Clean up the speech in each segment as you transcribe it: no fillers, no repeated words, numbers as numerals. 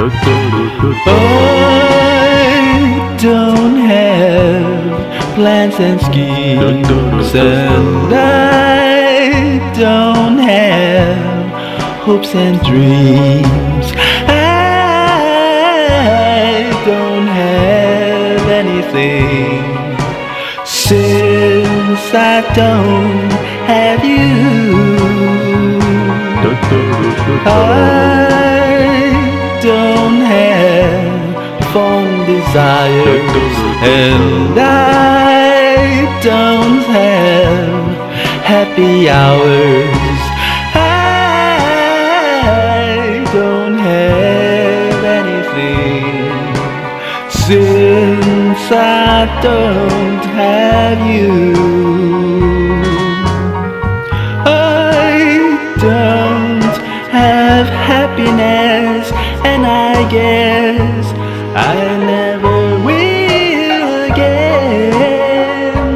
I don't have plans and schemes, and I don't have hopes and dreams. I don't have anything since I don't have you. I don't have fond desires, and I don't have happy hours. I don't have anything since I don't have you. I don't have happiness, and I guess I never will again.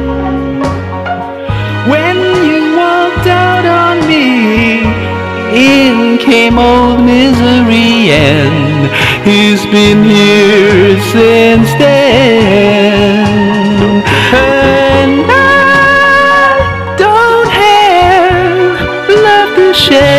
When you walked out on me, in came old misery, and he's been here since then. And I don't have love to share.